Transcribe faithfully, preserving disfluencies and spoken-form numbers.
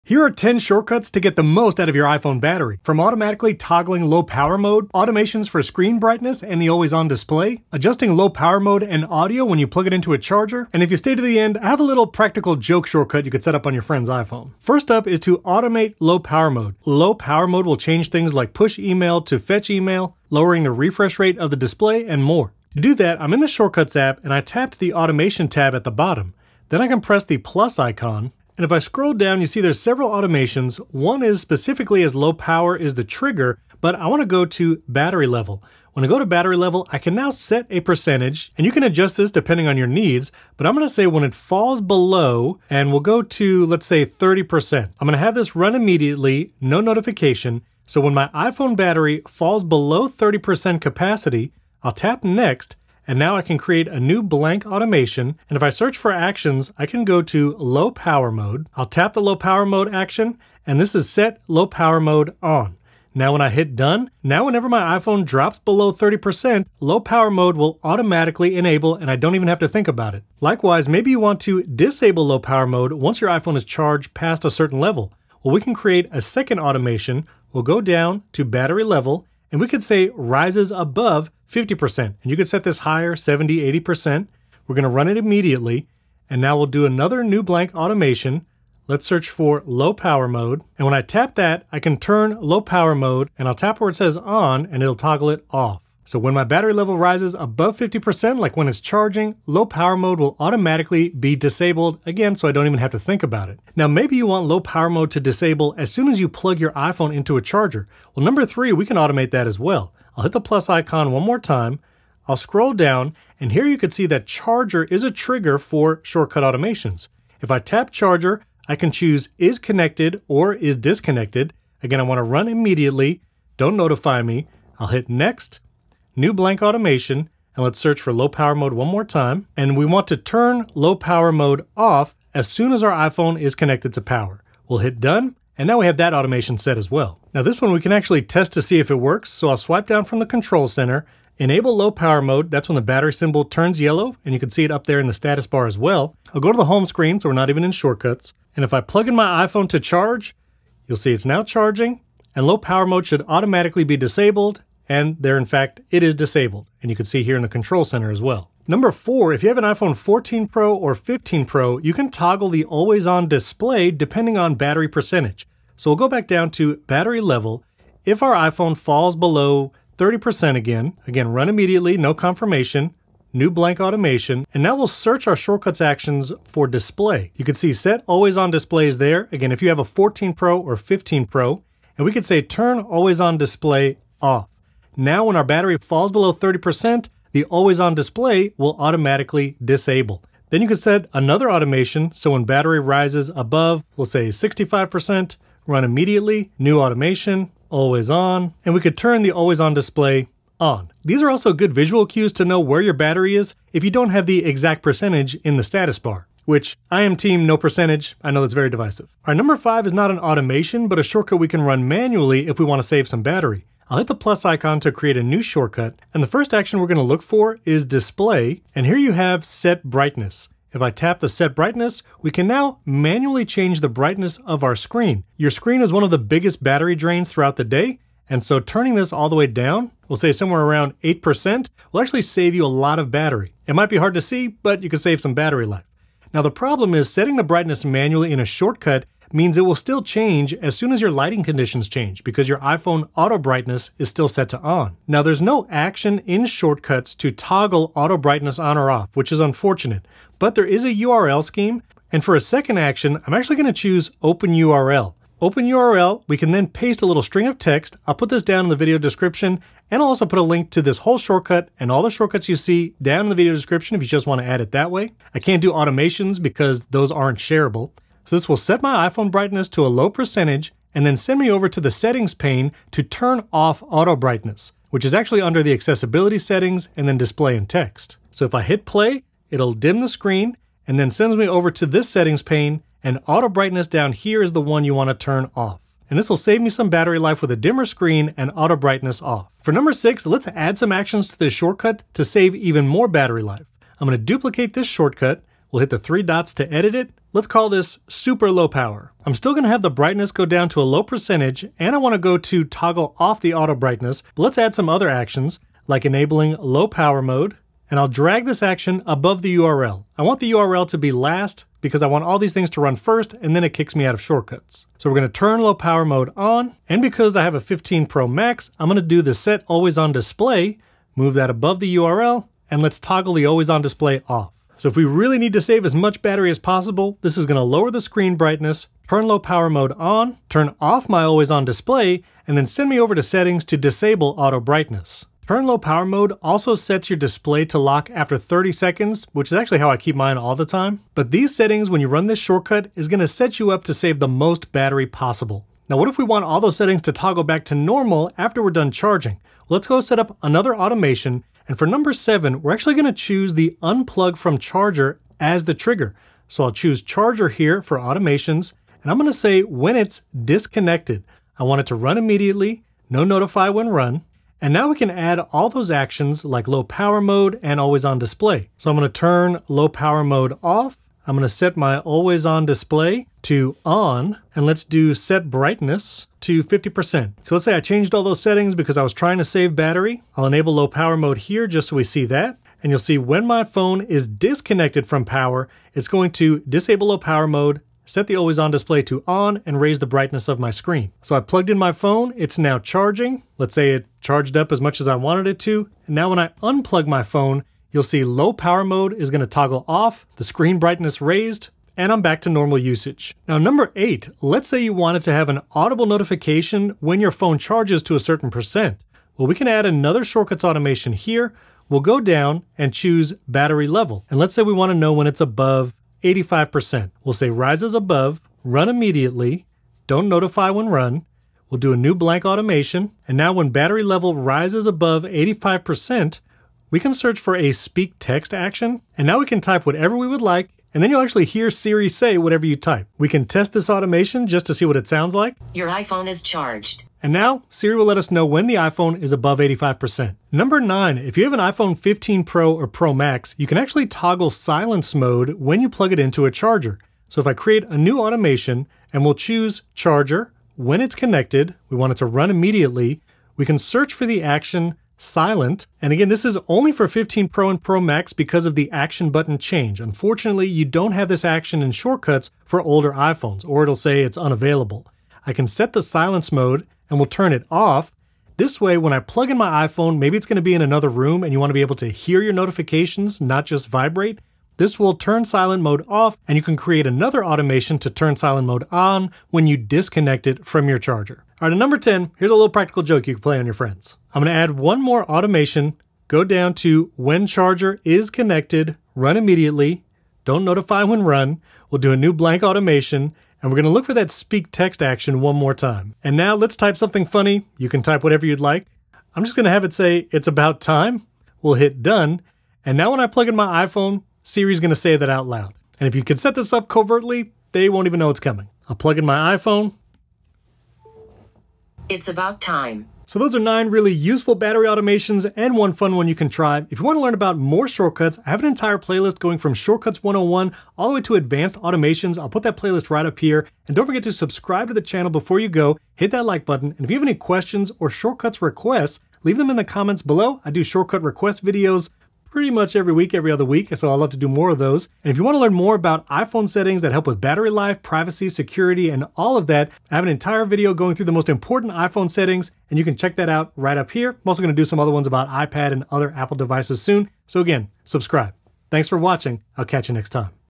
Here are ten shortcuts to get the most out of your iPhone battery. From automatically toggling low power mode, automations for screen brightness and the always on display, adjusting low power mode and audio when you plug it into a charger, and if you stay to the end, I have a little practical joke shortcut you could set up on your friend's iPhone. First up is to automate low power mode. Low power mode will change things like push email to fetch email, lowering the refresh rate of the display, and more. To do that, I'm in the Shortcuts app and I tapped the Automation tab at the bottom. Then I can press the plus icon, and if I scroll down, you see there's several automations. One is specifically as low power is the trigger, but I want to go to battery level. When I go to battery level, I can now set a percentage, and you can adjust this depending on your needs, but I'm going to say when it falls below, and we'll go to, let's say, thirty percent. I'm going to have this run immediately, no notification, so when my iPhone battery falls below thirty percent capacity, I'll tap next, and now I can create a new blank automation, and if I search for actions, I can go to low power mode. I'll tap the low power mode action, and this is set low power mode on. Now when I hit done, now whenever my iPhone drops below thirty percent, low power mode will automatically enable and I don't even have to think about it. Likewise, maybe you want to disable low power mode once your iPhone is charged past a certain level. Well, we can create a second automation. We'll go down to battery level, and we could say rises above fifty percent. And you could set this higher, seventy, eighty percent. We're going to run it immediately. And now we'll do another new blank automation. Let's search for low power mode. And when I tap that, I can turn low power mode, and I'll tap where it says on and it'll toggle it off. So when my battery level rises above fifty percent, like when it's charging, low power mode will automatically be disabled again, so I don't even have to think about it. Now, maybe you want low power mode to disable as soon as you plug your iPhone into a charger. Well, number three, we can automate that as well. I'll hit the plus icon one more time. I'll scroll down, and here you can see that charger is a trigger for shortcut automations. If I tap charger, I can choose is connected or is disconnected. Again, I want to run immediately. Don't notify me. I'll hit next. New blank automation, and let's search for low power mode one more time. And we want to turn low power mode off as soon as our iPhone is connected to power. We'll hit done, and now we have that automation set as well. Now this one we can actually test to see if it works, so I'll swipe down from the control center, enable low power mode. That's when the battery symbol turns yellow, and you can see it up there in the status bar as well. I'll go to the home screen, so we're not even in shortcuts, and if I plug in my iPhone to charge, you'll see it's now charging, and low power mode should automatically be disabled. And there, in fact, it is disabled. And you can see here in the control center as well. Number four, if you have an iPhone fourteen Pro or fifteen Pro, you can toggle the always on display depending on battery percentage. So we'll go back down to battery level. If our iPhone falls below thirty percent again, again, run immediately, no confirmation, new blank automation, and now we'll search our shortcuts actions for display. You can see set always on displays there. Again, if you have a fourteen Pro or fifteen Pro, and we could say turn always on display off. Now when our battery falls below thirty percent, the always on display will automatically disable. Then you can set another automation, so when battery rises above, we'll say sixty-five percent, run immediately, new automation, always on, and we could turn the always on display on. These are also good visual cues to know where your battery is if you don't have the exact percentage in the status bar, which I am team no percentage. I know that's very divisive. Our number five is not an automation, but a shortcut we can run manually if we want to save some battery. I'll hit the plus icon to create a new shortcut, and the first action we're going to look for is display, and here you have set brightness. If I tap the set brightness, we can now manually change the brightness of our screen. Your screen is one of the biggest battery drains throughout the day, and so turning this all the way down, we'll say somewhere around eight percent, will actually save you a lot of battery. It might be hard to see, but you can save some battery life. Now the problem is setting the brightness manually in a shortcut means it will still change as soon as your lighting conditions change because your iPhone auto brightness is still set to on. Now there's no action in shortcuts to toggle auto brightness on or off, which is unfortunate, but there is a U R L scheme, and for a second action, I'm actually going to choose open U R L. Open U R L, we can then paste a little string of text. I'll put this down in the video description, and I'll also put a link to this whole shortcut and all the shortcuts you see down in the video description if you just want to add it that way. I can't do automations because those aren't shareable. So this will set my iPhone brightness to a low percentage and then send me over to the settings pane to turn off auto brightness, which is actually under the accessibility settings and then display and text. So if I hit play, it'll dim the screen and then sends me over to this settings pane, and auto brightness down here is the one you want to turn off. And this will save me some battery life with a dimmer screen and auto brightness off. For number six, let's add some actions to this shortcut to save even more battery life. I'm going to duplicate this shortcut. We'll hit the three dots to edit it. Let's call this super low power. I'm still gonna have the brightness go down to a low percentage, and I wanna go to toggle off the auto brightness, but let's add some other actions, like enabling low power mode, and I'll drag this action above the U R L. I want the U R L to be last because I want all these things to run first, and then it kicks me out of shortcuts. So we're gonna turn low power mode on, and because I have a fifteen Pro Max, I'm gonna do the set always on display, move that above the U R L, and let's toggle the always on display off. So if we really need to save as much battery as possible, this is gonna lower the screen brightness, turn low power mode on, turn off my always on display, and then send me over to settings to disable auto brightness. Turn low power mode also sets your display to lock after thirty seconds, which is actually how I keep mine all the time. But these settings, when you run this shortcut, is gonna set you up to save the most battery possible. Now, what if we want all those settings to toggle back to normal after we're done charging? Let's go set up another automation. And for number seven, we're actually gonna choose the unplug from charger as the trigger. So I'll choose charger here for automations, and I'm gonna say when it's disconnected. I want it to run immediately, no notify when run. And now we can add all those actions like low power mode and always on display. So I'm gonna turn low power mode off. I'm gonna set my always on display to on, and let's do set brightness to fifty percent. So let's say I changed all those settings because I was trying to save battery. I'll enable low power mode here just so we see that. And you'll see when my phone is disconnected from power, it's going to disable low power mode, set the always on display to on, and raise the brightness of my screen. So I plugged in my phone, it's now charging. Let's say it charged up as much as I wanted it to. And now when I unplug my phone, you'll see low power mode is gonna toggle off, the screen brightness raised, and I'm back to normal usage. Now number eight, let's say you wanted to have an audible notification when your phone charges to a certain percent. Well, we can add another shortcuts automation here. We'll go down and choose battery level. And let's say we wanna know when it's above eighty-five percent. We'll say rises above, run immediately, don't notify when run. We'll do a new blank automation. And now when battery level rises above eighty-five percent, we can search for a speak text action. And now we can type whatever we would like, and then you'll actually hear Siri say whatever you type. We can test this automation just to see what it sounds like. Your iPhone is charged. And now Siri will let us know when the iPhone is above eighty-five percent. Number nine, if you have an iPhone fifteen Pro or Pro Max, you can actually toggle silence mode when you plug it into a charger. So if I create a new automation and we'll choose charger, when it's connected, we want it to run immediately, we can search for the action silent. And again, this is only for fifteen Pro and Pro Max because of the action button change. Unfortunately, you don't have this action in shortcuts for older iPhones, or it'll say it's unavailable. I can set the silence mode and we'll turn it off. This way, when I plug in my iPhone, maybe it's gonna be in another room and you wanna be able to hear your notifications, not just vibrate. This will turn silent mode off, and you can create another automation to turn silent mode on when you disconnect it from your charger. All right, at number ten, here's a little practical joke you can play on your friends. I'm gonna add one more automation, go down to when charger is connected, run immediately, don't notify when run. We'll do a new blank automation, and we're gonna look for that speak text action one more time. And now let's type something funny. You can type whatever you'd like. I'm just gonna have it say, it's about time. We'll hit done. And now when I plug in my iPhone, Siri's gonna say that out loud. And if you can set this up covertly, they won't even know it's coming. I'll plug in my iPhone. It's about time. So those are nine really useful battery automations and one fun one you can try. If you want to learn about more shortcuts, I have an entire playlist going from Shortcuts one oh one all the way to advanced automations. I'll put that playlist right up here. And don't forget to subscribe to the channel before you go. Hit that like button. And if you have any questions or shortcuts requests, leave them in the comments below. I do shortcut request videos pretty much every week, every other week, so I'd love to do more of those. And if you want to learn more about iPhone settings that help with battery life, privacy, security, and all of that, I have an entire video going through the most important iPhone settings, and you can check that out right up here. I'm also going to do some other ones about iPad and other Apple devices soon. So again, subscribe. Thanks for watching. I'll catch you next time.